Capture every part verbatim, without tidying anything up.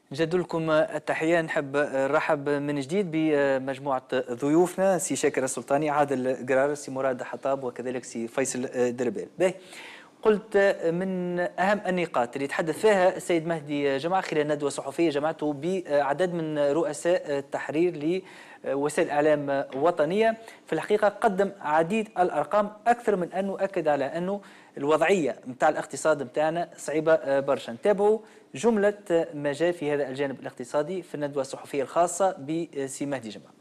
نجد لكم التحية. نحب نرحب من جديد بمجموعة ضيوفنا، سي شاكر السلطاني، عادل قرار، سي مراد حطاب، وكذلك سي فيصل دربال. باهي، قلت من أهم النقاط اللي تحدث فيها السيد مهدي جمعة خلال ندوة صحفية جمعته بعدد من رؤساء التحرير لوسائل إعلام وطنية. في الحقيقة قدم عديد الأرقام، أكثر من أنه أكد على أنه الوضعية متاع الاقتصاد متاعنا صعيبة برشا. نتابعوا جملة ما جاء في هذا الجانب الاقتصادي في الندوة الصحفية الخاصة بسي مهدي جمعة.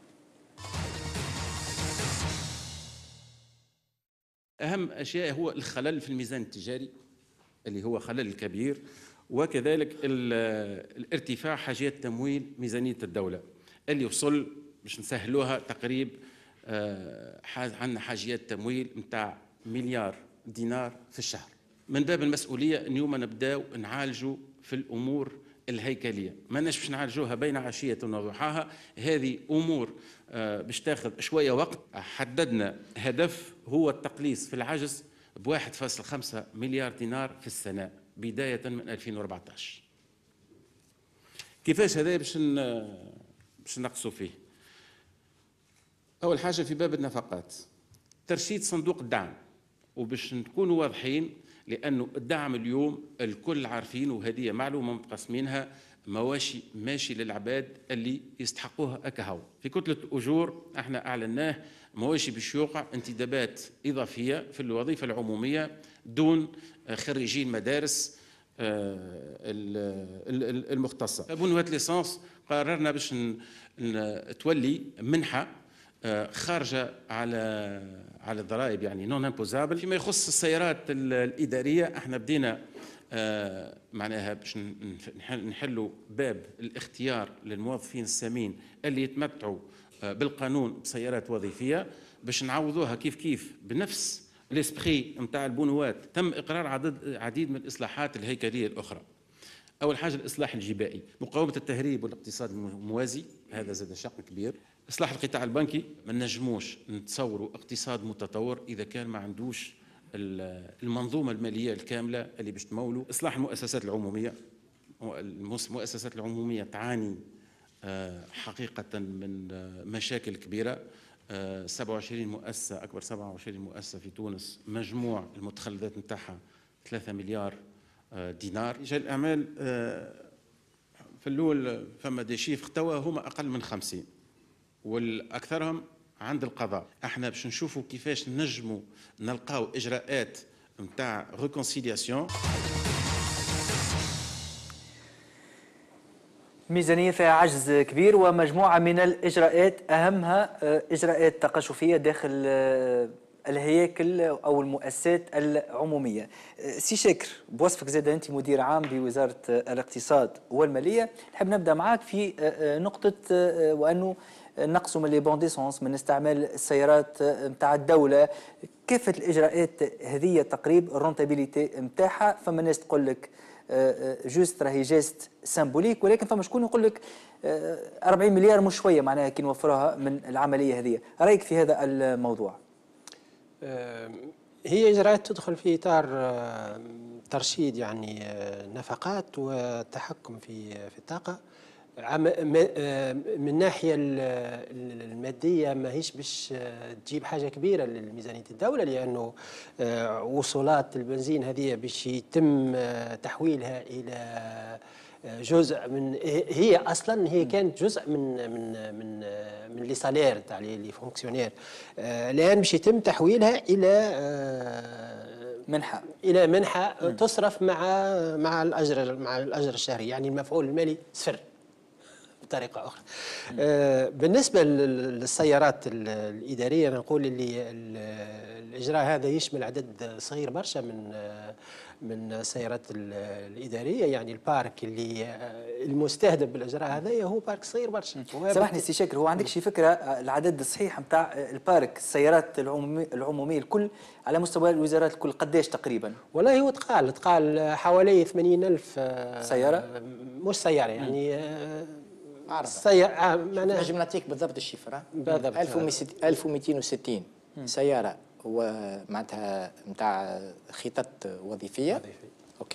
أهم أشياء هو الخلل في الميزان التجاري اللي هو خلل كبير، وكذلك الارتفاع حاجيات تمويل ميزانية الدولة اللي وصل باش نسهلوها تقريب عندنا حاجيات تمويل نتاع مليار دينار في الشهر. من باب المسؤولية اليوم نبداو نعالجوا في الأمور الهيكلية، ما باش نعالجوها بين عشية وضحاها. هذه أمور باش تاخذ شوية وقت. حددنا هدف هو التقليص في العجز ب واحد فاصلة خمسة مليار دينار في السنة بداية من ألفين وأربعة عشر. كيفاش هذا باش باش نقصوا فيه؟ أول حاجة في باب النفقات، ترشيد صندوق الدعم، وباش نكونوا واضحين لأنه الدعم اليوم الكل عارفين، وهذه معلومة متقسمينها، مواشي ماشي للعباد اللي يستحقوها أكهو. في كتلة أجور احنا أعلناه مواشي باش يوقع انتدابات إضافية في الوظيفة العمومية دون خريجين مدارس المختصة. بنوات ليسانس قررنا باش تولي منحة خارجة على على الضرائب، يعني نون امبوزابل. فيما يخص السيارات الإدارية احنا بدينا آه معناها باش نحلوا باب الاختيار للموظفين السامين اللي يتمتعوا آه بالقانون بسيارات وظيفية، باش نعوضوها كيف كيف بنفس الاسبري نتاع البنوات. تم إقرار عدد عديد من الإصلاحات الهيكلية الأخرى. أول حاجة الإصلاح الجبائي، مقاومة التهريب والاقتصاد الموازي، هذا زاد شق كبير. إصلاح القطاع البنكي، ما نجموش نتصوروا اقتصاد متطور إذا كان ما عندوش المنظومة المالية الكاملة اللي باش تمولوا. إصلاح المؤسسات العمومية، المؤسسات العمومية تعاني حقيقة من مشاكل كبيرة. سبعة وعشرين مؤسسة، أكبر سبعة وعشرين مؤسسة في تونس، مجموع المتخلفات نتاعها ثلاثة مليار دينار. رجال الأعمال في الأول فما دي شيف توا هما أقل من خمسين، والأكثرهم عند القضاء. احنا باش نشوفوا كيفاش نجموا نلقاو إجراءات نتاع ريكونسيلياسيون. ميزانية فيها عجز كبير ومجموعة من الإجراءات، أهمها إجراءات تقشفية داخل الهياكل أو المؤسسات العمومية. سي شاكر، بوصفك زاد أنت مدير عام بوزارة الاقتصاد والمالية، نحب نبدأ معك في نقطة وأنه نقص من لي بون ديسونس من استعمال السيارات نتاع الدولة. كافة الإجراءات هذه تقريب الرونتابيليتي نتاعها، فما ناس تقول لك جوست راهي جيست سامبوليك، ولكن فما شكون يقول لك أربعين مليار مش شويه معناها كي نوفرها من العمليه هذه. رايك في هذا الموضوع؟ هي اجراءات تدخل في اطار ترشيد يعني نفقات والتحكم في في الطاقه. من الناحيه الماديه ما هيش باش تجيب حاجه كبيره لميزانيه الدوله، لانه وصولات البنزين هذه باش يتم تحويلها الى جزء من، هي اصلا هي كانت جزء من من من من لي سالير تاع لي فونكسيونير، الان باش يتم تحويلها الى منحه الى منحه تصرف مع مع الاجر مع الاجر الشهري، يعني المفعول المالي صفر بطريقة أخرى. آه بالنسبة للسيارات الإدارية نقول اللي الإجراء هذا يشمل عدد صغير برشا من من السيارات الإدارية، يعني البارك اللي المستهدف بالإجراء هذا هو بارك صغير برشا. سامحني سي شاكر، هو عندك شي فكرة العدد الصحيح نتاع البارك السيارات العمومية العمومية الكل على مستوى الوزارات الكل قداش تقريبا؟ والله هو تقال تقال حوالي ثمانين ألف سيارة، مش سيارة يعني آه سيارة. نجم نعطيك بالضبط الشفرة، بالضبط ألف ومئتين وستين سيارة ومعناتها نتاع خطط وظيفية. وظيفية اوكي،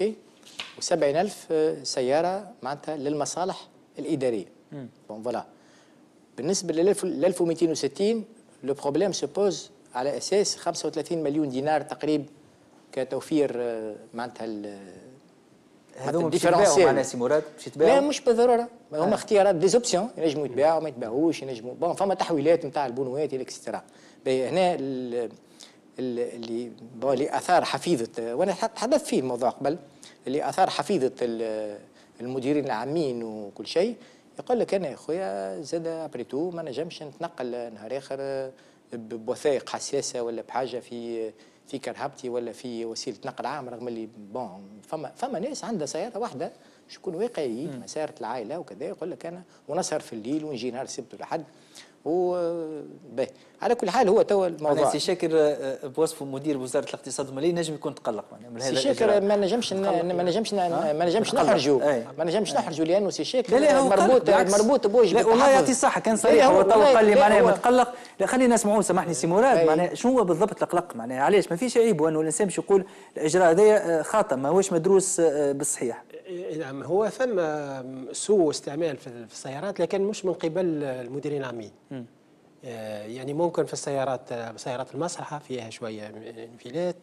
وسبعين ألف سيارة معناتها للمصالح الإدارية. بون فوالا. بالنسبة لل ألف ومئتين وستين لو بروبليم سو بوز على أساس خمسة وثلاثين مليون دينار تقريبا كتوفير معناتها هذوما باش يتباعوا معناها سي مراد باش يتباعوا؟ لا مش بالضروره، هما اختيارات دي زوبسيون، ينجموا يتباعوا ما يتباعوش، ينجموا بون فما تحويلات نتاع البنوات اكسترا. هنا اللي بون اللي اثار حفيظه، وانا تحدثت فيه الموضوع قبل، اللي اثار حفيظه المديرين العامين وكل شيء، يقول لك انا يا خويا زاد ابريتو ما نجمش نتنقل نهار اخر بوثائق حساسه ولا بحاجه في في كرهبتي ولا في وسيله نقل عام، رغم اللي بون فما فما ناس عندها سياره واحده شكون واقعيين سياره العائله وكذا، يقول لك انا ونسهر في الليل ونجي نهار السبت والاحد و باهي. على كل حال هو توا الموضوع سي شاكر بوصفه مدير وزاره الاقتصاد المالي نجم يكون تقلق من هذا. سي شاكر ما نجمش ما نجمش ما نجمش نحرجوا ما نجمش نحرجوا لانه سي شاكر مربوط مربوط بوجه التحفظ. والله يعطي الصحه كان صريح هو تو قال لي معناها متقلق. لا خلينا نسمعوه سامحني سي مراد معناها شنو هو بالضبط القلق معناها علاش ما فيش عيب وانه الانسان باش يقول الاجراء هذايا خاطئ ماهوش مدروس بالصحيح. نعم هو ثم سوء استعمال في السيارات لكن مش من قبل المديرين العامين. يعني ممكن في السيارات سيارات المصلحة فيها شوية انفلات،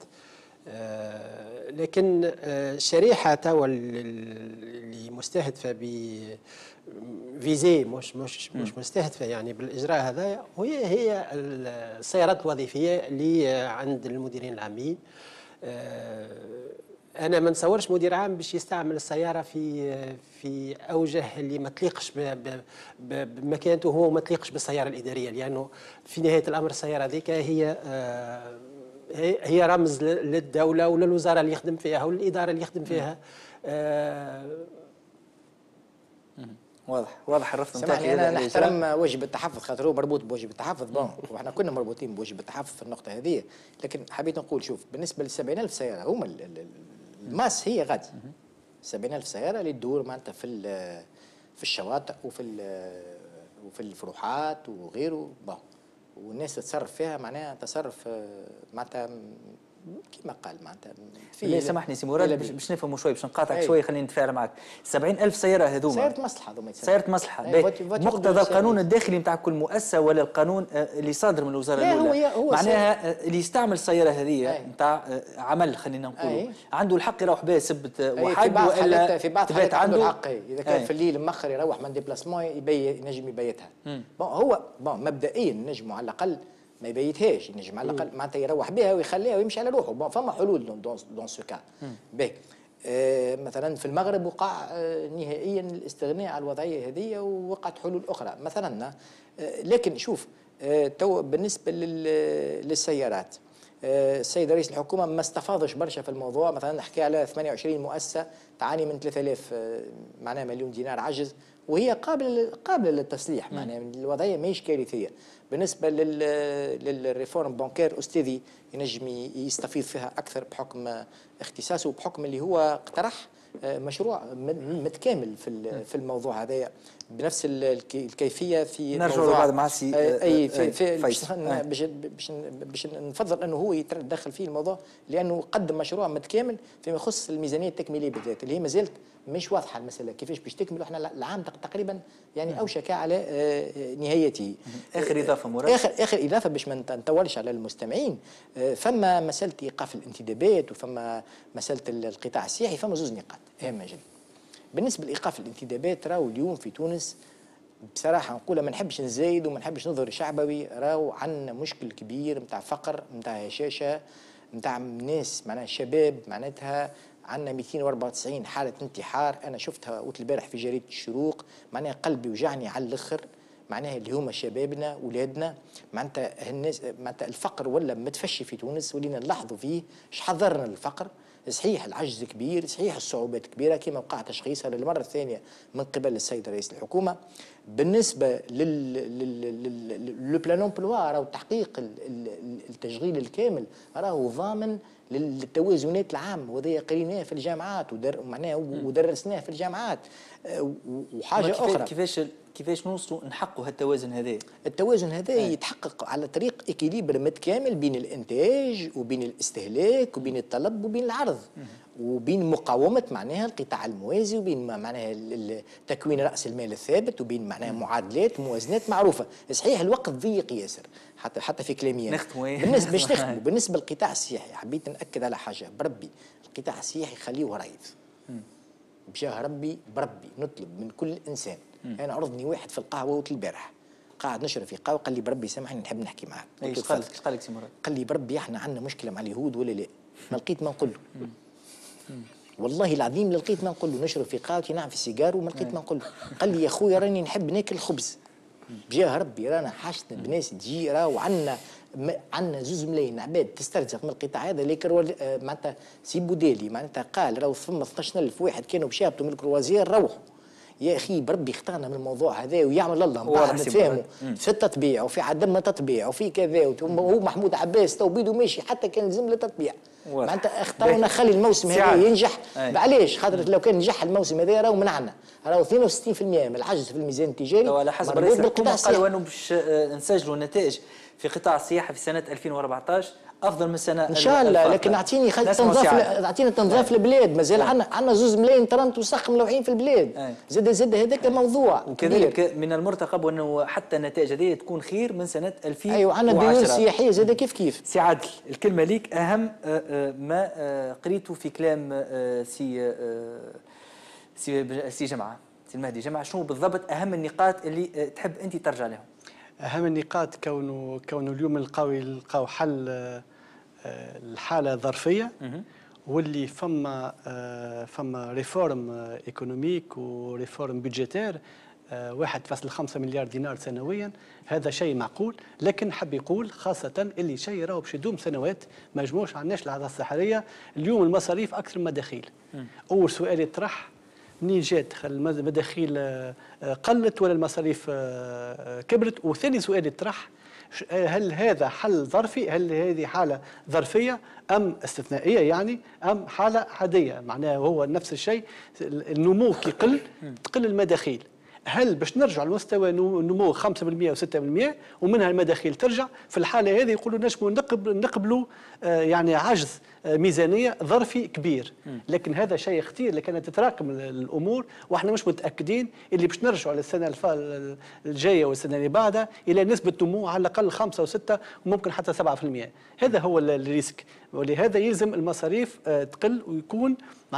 لكن الشريحة توا اللي مستهدفة ب فيزي مش مش مش مستهدفة يعني بالإجراء هذا وهي هي السيارات الوظيفية اللي عند المديرين العامين. أنا ما نتصورش مدير عام باش يستعمل السيارة في في أوجه اللي ما تليقش بمكانته هو وما تليقش بالسيارة الإدارية، لأنه في نهاية الأمر السيارة ذيك هي هي رمز للدولة وللوزارة اللي يخدم فيها وللإدارة اللي يخدم فيها. واضح واضح الرفض نتاعك. انا نحترم واجب التحفظ خاطر هو مربوط بواجب التحفظ بون وإحنا كنا مربوطين بواجب التحفظ في النقطة هذه، لكن حبيت نقول شوف بالنسبة للسبعين ألف سيارة هما الماس هي غادي سبعين ألف سيارة اللي تدور معناتها في في الشواطئ وفي وفي الفروحات وغيره بون والناس تتصرف فيها معناها تصرف معناتها كما قال معناتها في سامحني سي مراد باش نفهموا شوي باش نقاطعك شوي خلينا نتفاعل معك. سبعين ألف سياره هذوما سياره مصلحه هذوما سياره مصلحه مقتضى القانون الداخلي نتاع كل مؤسسه ولا القانون اللي صادر من الوزاره الاولى هو معناها اللي يستعمل السياره هذه نتاع عمل خلينا نقولوا عنده الحق يروح بها سبت واحد ولا في بعض الحالات عنده الحق اذا كان في الليل مأخر يروح من ديبلاسمون ينجم يبيتها. بون هو بون مبدئيا نجموا على الاقل ما يبيتهاش ينجم على الاقل معناتها يروح بها ويخليها ويمشي على روحه. فما حلول دون سو كا. باهي آه مثلا في المغرب وقع آه نهائيا الاستغناء عن الوضعيه هذه ووقعت حلول اخرى مثلا. آه لكن شوف آه تو بالنسبه للسيارات آه السيد رئيس الحكومه ما استفاضش برشا في الموضوع. مثلا نحكي على ثمانية وعشرين مؤسسه تعاني من ثلاثة آلاف آه معناها مليون دينار عجز وهي قابله قابله للتصليح. معناها الوضعيه ماهيش كارثيه. بالنسبه للريفورم بانكير استاذي ينجم يستفيض فيها اكثر بحكم اختصاصه وبحكم اللي هو اقترح مشروع متكامل في في الموضوع هذايا بنفس الكيفيه في نرجع بعد مع سي اي في, في باش باش باش نفضل انه هو يتدخل فيه الموضوع لانه قدم مشروع متكامل فيما يخص الميزانيه التكميليه بالذات اللي هي مازالت مش واضحه المساله كيفاش باش تكمل واحنا العام تقريبا يعني اوشك على نهايته. اخر اضافه مراد اخر اخر اضافه باش ما نطولش على المستمعين. فما مساله ايقاف الانتدابات وفما مساله القطاع السياحي. فما زوج نقاط هامه جدا بالنسبه لايقاف الانتدابات. راهو اليوم في تونس بصراحه نقولها ما نحبش نزايد وما نحبش نظهر شعبوي. راهو عندنا مشكل كبير نتاع فقر نتاع هشاشه نتاع ناس معناها شباب معناتها عندنا مئتين وأربعة وتسعين حالة انتحار. أنا شفتها قلت البارح في جريدة الشروق. معناها قلبي وجعني على الآخر. معناها اللي هما شبابنا ولادنا معناتها الناس معناتها الفقر ولا متفشي في تونس ولينا نلاحظوا فيه. اش حضرنا الفقر صحيح العجز كبير صحيح الصعوبات كبيرة كما وقع تشخيصها للمرة الثانية من قبل السيد رئيس الحكومة. بالنسبة للبلان امبلوا راهو تحقيق التشغيل الكامل راهو ضامن للتوازنات العامة وهذا قريناه في الجامعات ودر معناه ودرسناه في الجامعات. وحاجة أخرى كيفاش كيفاش نوصلوا نحققوا هالتوازن هذا؟ التوازن هذا يتحقق على طريق إكيليبر متكامل بين الإنتاج وبين الاستهلاك وبين الطلب وبين العرض وبين مقاومة معناها القطاع الموازي وبين معناها تكوين رأس المال الثابت وبين معناها معادلات موازنات معروفة. صحيح الوقت ضيق ياسر حتى حتى في كلامي أنا. بالنسبة باش نختموا بالنسبة للقطاع السياحي حبيت نأكد على حاجة بربي، القطاع السياحي خليه رايف بجاه ربي بربي. نطلب من كل إنسان، أنا عرضني واحد في القهوة البارح قاعد نشرب في قهوة قال لي بربي سامحني نحب نحكي معاك. ايش قال لك؟ قال لك سي مراد؟ قال لي بربي احنا عندنا مشكلة مع اليهود ولا لا؟ ما لقيت ما نقول له. والله العظيم لقيت ما نقول له. نشرب في قهوتي نعم في السيجار وما لقيت ما نقول له. قال لي يا خويا راني نحب ناكل خبز بجاه ربي رانا حاجتنا بناس تجي راهو عندنا عندنا زوز ملايين عباد تسترزق من القطاع هذا اللي كرو معناتها سي بوديلي معناتها قال راهو ثم اثناش ألف واحد كانوا بشابطوا من الكروازير روحوا. يا اخي بربي اختارنا من الموضوع هذا ويعمل الله من بعد نتفاهموا في التطبيع وفي عدم تطبيع وفي كذا وهو محمود عباس تو بيدو ماشي حتى كان لازم له تطبيع. معناتها اختارنا خلي الموسم هذا ينجح. علاش؟ خاطر لو كان نجح الموسم هذا راهو منعنا راهو اثنين وستين بالمئة من العجز في الميزان التجاري. على حسب رئيس الحكومه قالوا انه باش نسجلوا نتائج في قطاع السياحه في سنه ألفين وأربعطاش افضل من سنه ان شاء الله. لكن اعطيني تنظيف اعطينا تنظيف البلاد مازال عندنا عندنا زوز ملايين ترنت وسخ ملوحين في البلاد. زاد زاد هذاك موضوع وكذلك من المرتقب انه حتى النتائج هذه تكون خير من سنه ألفين وعشرة. ايوه عندنا ديون سياحيه زاد كيف كيف. سي عادل الكلمه ليك. اهم ما قريته في كلام سي سي سي جمعه سي المهدي جمعه، شنو بالضبط اهم النقاط اللي تحب انت ترجع لهم؟ اهم النقاط كونه كونه اليوم نلقاو نلقاو حل الحاله ظرفيه واللي فما فما ريفورم ايكونوميك وريفورم بودجيتير واحد فاصلة خمسة مليار دينار سنويا. هذا شيء معقول، لكن حب يقول خاصه اللي شيء راهو باش يدوم سنوات ما يجموش عندناش العضله السحريه. اليوم المصاريف اكثر من المداخيل. اول سؤال يطرح منين جات المداخيل قلت ولا المصاريف كبرت؟ وثاني سؤال يطرح هل هذا حل ظرفي؟ هل هذه حالة ظرفية أم استثنائية يعني أم حالة عادية؟ معناها هو نفس الشيء. النمو كي يقل تقل المداخيل. هل باش نرجع لمستوى نمو خمسة بالمئة و ستة بالمئة ومنها المداخيل ترجع؟ في الحالة هذه يقولوا نجموا نقبلوا يعني عجز ميزانية ظرفي كبير. لكن هذا شيء خطير لكن تتراكم الأمور وإحنا مش متأكدين اللي باش نرجعوا للسنة الجاية والسنة اللي بعدها إلى نسبة نمو على الأقل خمسة وستة وممكن حتى سبعة بالمئة. هذا هو الريسك، ولهذا يلزم المصاريف تقل ويكون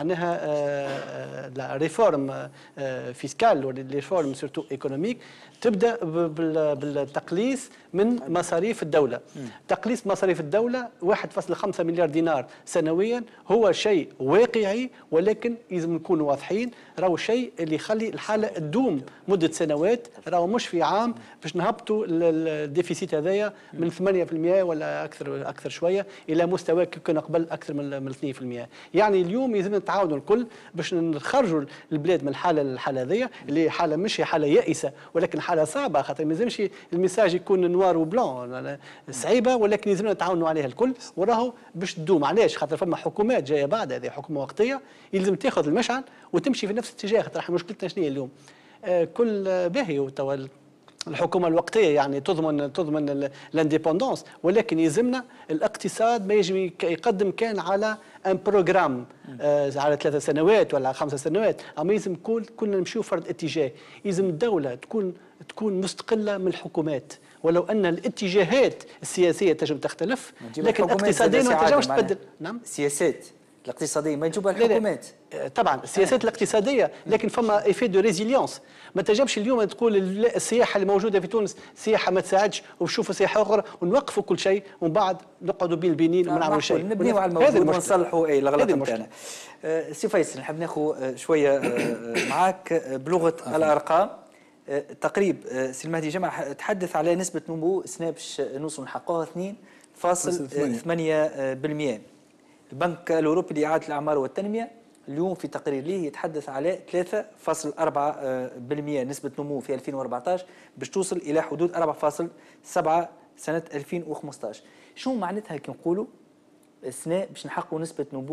معناها لا ريفورم فيسكال ولا ريفورم سورتو ايكونوميك تبدا بالتقليص من مصاريف الدوله. تقليص مصاريف الدوله واحد فاصلة خمسة مليار دينار سنويا هو شيء واقعي، ولكن لازم نكونوا واضحين راهو شيء اللي يخلي الحاله تدوم مده سنوات. راهو مش في عام باش نهبطوا الديفيسيت هذايا من ثمانية بالمئة ولا اكثر اكثر شويه الى مستوى كنا قبل اكثر من اثنين بالمئة. يعني اليوم لازم نتعاونوا الكل باش نخرجوا البلاد من الحاله الحاله هذيا اللي حاله مش حاله يائسه ولكن حاله صعبه. خاطر ما لازمش الميساج يكون نوار وبلون صعيبه، ولكن لازم نتعاونوا عليها الكل وراهو باش تدوم. علاش؟ خاطر فما حكومات جايه بعد، هذه حكومه وقتيه يلزم تاخذ المشعل وتمشي في نفس الاتجاه. خاطر احنا مشكلتنا شنو هي اليوم؟ آه كل باهي وتوا الحكومه الوقتيه يعني تضمن تضمن الانديبوندونس، ولكن يلزمنا الاقتصاد ما يجي يقدم كان على ان بروجرام آه على ثلاثة سنوات ولا خمسة سنوات، اما يلزم كل كنا نمشيو فرد اتجاه. يلزم الدوله تكون تكون مستقله من الحكومات، ولو ان الاتجاهات السياسيه تجب تختلف لكن اقتصاديا ما تنجمش تبدل. نعم السياسات الاقتصاديه ما يجوبها الحكومات. طبعا السياسات آه. الاقتصاديه، لكن فما ايفي دو ريزيليونس. ما تنجمش اليوم تقول السياحه اللي موجوده في تونس سياحه ما تساعدش وشوفوا سياحه اخرى ونوقفوا كل شيء ومن بعد نقعدوا بين البنين وما نعملوا شيء. نبنيو على الموجود ونصلحوا اي الغلط نتاعنا. آه سي فيصل نحب ناخذ شويه آه معاك بلغه الارقام. آه تقريب آه سي المهدي جمع تحدث على نسبه نمو سنه باش نوصلوا نحققوها اثنين فاصلة ثمانية بالمئة. البنك الاوروبي لاعاده الاعمار والتنميه اليوم في تقرير ليه يتحدث على ثلاثة فاصلة أربعة بالمئة نسبه نمو في ألفين وأربعطاش باش توصل الى حدود أربعة فاصلة سبعة سنه ألفين وخمسطاش. شنو معناتها كي نقولوا السنه باش نحققوا نسبه نمو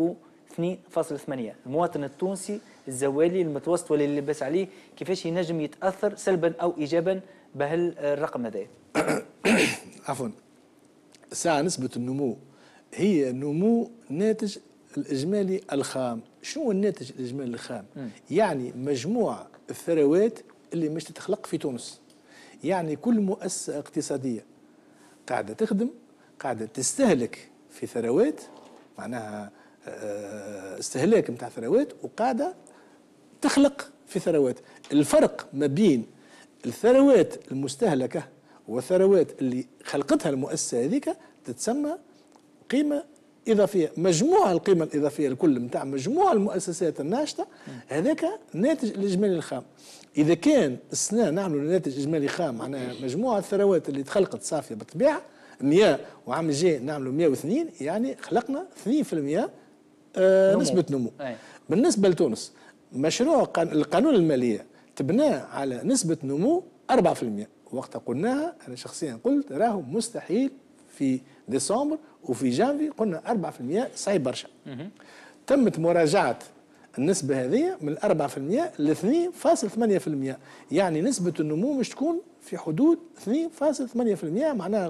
اثنين فاصلة ثمانية. المواطن التونسي الزوالي المتوسط واللي لبس عليه كيفاش ينجم يتاثر سلبا او ايجابا بهالرقم هذا؟ عفوا، ساعة نسبة النمو هي نمو ناتج الإجمالي الخام. شنو هو الناتج الإجمالي الخام؟ م. يعني مجموع الثروات اللي مش تتخلق في تونس. يعني كل مؤسسة اقتصادية قاعدة تخدم، قاعدة تستهلك في ثروات، معناها استهلاك متاع ثروات، وقاعدة تخلق في ثروات. الفرق ما بين الثروات المستهلكة والثروات اللي خلقتها المؤسسة هذيك تتسمى قيمة إضافية. مجموع القيمة الإضافية الكل متاع مجموع المؤسسات الناشطة هذاك ناتج الإجمالي الخام. إذا كان السنة نعملوا ناتج إجمالي خام، معناها مجموع الثروات اللي تخلقت صافية بالطبيعة مئة، وعام الجاي نعملوا مئة واثنين، يعني خلقنا اثنين بالمئة آه نمو. نسبة نمو. أي. بالنسبة لتونس مشروع القانون المالية تبناه على نسبة نمو أربعة بالمئة. وقتها قلناها، أنا شخصيا قلت راهو مستحيل في ديسمبر وفي جانفي، قلنا أربعة بالمئة صعيب برشا. تمت مراجعة النسبة هذه من أربعة بالمئة ل اثنين فاصلة ثمانية بالمئة، يعني نسبة النمو مش تكون في حدود اثنين فاصلة ثمانية بالمئة. معناها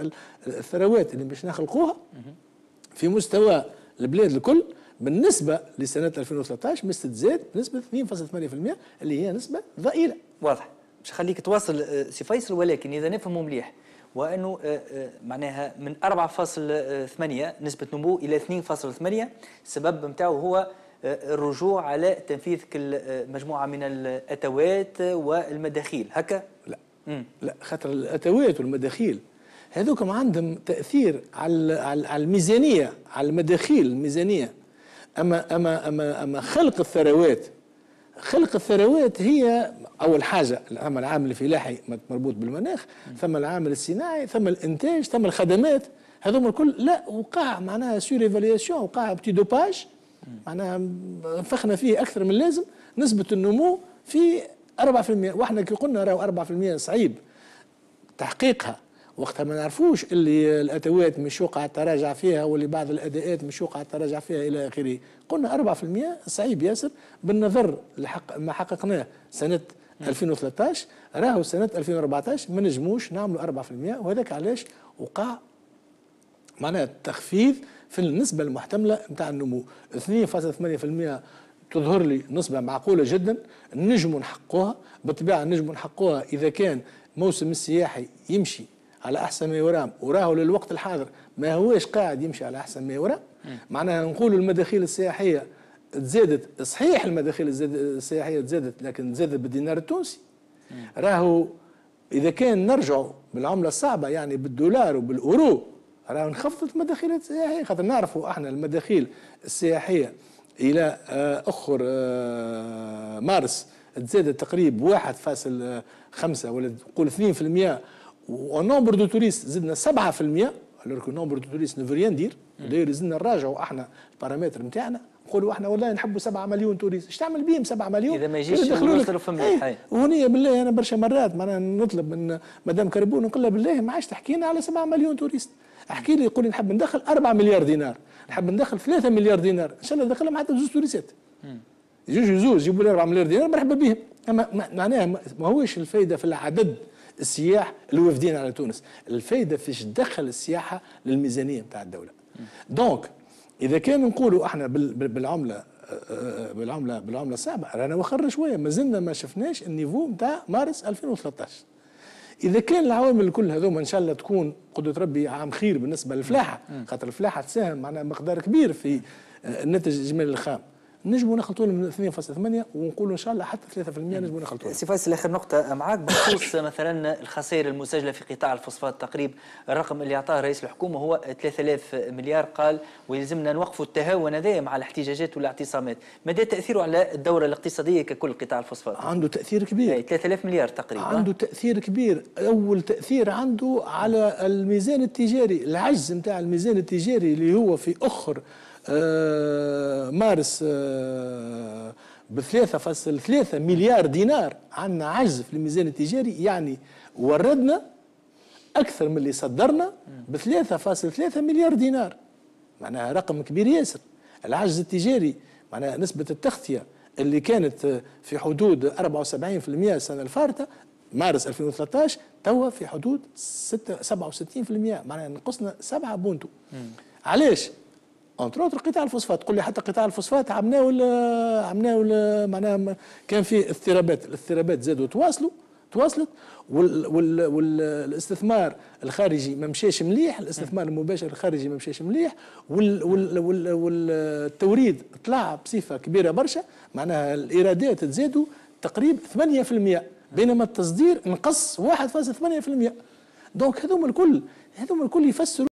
الثروات اللي باش نخلقوها في مستوى البلاد الكل بالنسبة لسنة ألفين وثلاثة عشر مش تتزاد نسبة اثنين فاصلة ثمانية بالمئة اللي هي نسبة ضئيلة. واضح. باش خليك تواصل سي فيصل، ولكن إذا نفهموا مليح وأنه معناها من أربعة فاصلة ثمانية نسبة نمو إلى اثنين فاصلة ثمانية السبب نتاعو هو الرجوع على تنفيذ كل مجموعة من الأتوات والمداخيل، هكا؟ لا مم. لا، خاطر الأتوات والمداخيل هذوكم عندهم تأثير على على الميزانية، على المداخيل الميزانية. أما أما أما أما خلق الثروات، خلق الثروات هي أول حاجة ثم العامل الفلاحي مربوط بالمناخ، ثم العامل الصناعي، ثم الإنتاج، ثم الخدمات. هذوما الكل لا وقع معناها سور ايفالياسيون، وقع بتي دوباج، معناها نفخنا فيه أكثر من اللازم. نسبة النمو في أربعة بالمئة، واحنا كي قلنا راهو أربعة بالمئة صعيب تحقيقها، وقتها ما نعرفوش اللي الأتوات مش وقع التراجع فيها، واللي بعض الأداءات مش وقع التراجع فيها إلى آخره. قلنا أربعة بالمئة صعيب ياسر بالنظر لحق ما حققناه سنة ألفين وثلاثة عشر، راهو سنة ألفين وأربعة عشر ما نجموش نعملوا أربعة بالمئة، وهذاك علاش وقع معناها التخفيض في النسبة المحتملة نتاع النمو. اثنين فاصلة ثمانية بالمئة تظهر لي نسبة معقولة جدا، نجموا نحققوها بالطبيعة. نجموا نحققوها إذا كان موسم السياحي يمشي على أحسن ما يرام، وراهو للوقت الحاضر ما هوش قاعد يمشي على أحسن ما يرام. معناها نقولوا المداخيل السياحية تزادت، صحيح المداخيل السياحية تزادت لكن تزادت بالدينار التونسي. راهو إذا كان نرجعوا بالعملة الصعبة يعني بالدولار وبالأورو راهو انخفضت المداخيل السياحية، خاطر نعرفوا احنا المداخيل السياحية إلى أخر مارس تزادت تقريبا واحد فاصل خمسة ولا نقول اثنين بالمئة، ونومبر دو توريست زدنا سبعة بالمئة. الوغ نومبر دو توريست نو ريان دير، داير زدنا نراجعوا احنا البارامتر نتاعنا، نقولوا احنا والله نحبوا سبعة مليون توريست، ايش تعمل بيهم سبعة مليون؟ اذا ما يجيش يصرف مليح. وهني بالله انا برشا مرات معناها نطلب من مدام كربون نقول لها بالله ما عادش تحكي لنا على سبعة مليون توريست، احكي لي يقول لي نحب ندخل أربعة مليار دينار، نحب ندخل ثلاثة مليار دينار، ان شاء الله ندخلهم حتى زوج توريستات. يجوز زوج يجيبوا لي أربعة مليار دينار مرحبا بهم. اما معناها ما هوش الفائده في العدد السياح الوافدين على تونس، الفائده فيش تدخل السياحه للميزانيه نتاع الدوله. دونك اذا كان نقولوا احنا بالعمله بالعمله بالعمله الصعبه رانا وخر شويه، ما زلنا ما شفناش النيفو نتاع مارس ألفين وثلاثة عشر. اذا كان العوامل الكل هذوما ان شاء الله تكون قدره ربي عام خير بالنسبه للفلاحه، خاطر الفلاحه تساهم معناها مقدار كبير في الناتج الاجمالي الخام، نجموا نخلطوا من اثنين فاصلة ثمانية ونقولوا ان شاء الله حتى ثلاثة بالمئة نجموا نخلطوا. سي فيصل اخر نقطه معاك بخصوص مثلا الخسائر المسجله في قطاع الفوسفات. تقريبا الرقم اللي اعطاه رئيس الحكومه هو ثلاثة آلاف مليار، قال ويلزمنا نوقفوا التهاون هذا مع الاحتجاجات والاعتصامات. مدى تاثيره على الدوره الاقتصاديه ككل قطاع الفوسفات؟ عنده تاثير كبير. ثلاثة آلاف مليار تقريبا عنده تاثير كبير. اول تاثير عنده على الميزان التجاري، العجز نتاع الميزان التجاري اللي هو في اخر آه مارس آه بثلاثة فاصل ثلاثة مليار دينار. عندنا عجز في الميزان التجاري، يعني وردنا أكثر من اللي صدرنا بثلاثة فاصل ثلاثة مليار دينار، معناها رقم كبير ياسر. العجز التجاري معناها نسبة التغطية اللي كانت في حدود أربعة وسبعين بالمئة السنة الفارطة مارس ألفين وثلاثة عشر توا في حدود سبعة وستين بالمئة معناها نقصنا سبعة بونتو. علاش؟ انتر اوتر قطاع الفوسفات، تقول لي حتى قطاع الفوسفات عملناه ولا عملناه ولا معناها كان في اضطرابات، الاضطرابات زادوا تواصلوا تواصلت وال وال والاستثمار الخارجي ما مشاش مليح، الاستثمار المباشر الخارجي ما مشاش مليح، وال وال وال والتوريد طلع بصفه كبيره برشا، معناها الايرادات تزادوا تقريبا ثمانية بالمئة بينما التصدير نقص واحد فاصلة ثمانية بالمئة. دونك هذوما الكل هذوما الكل يفسروا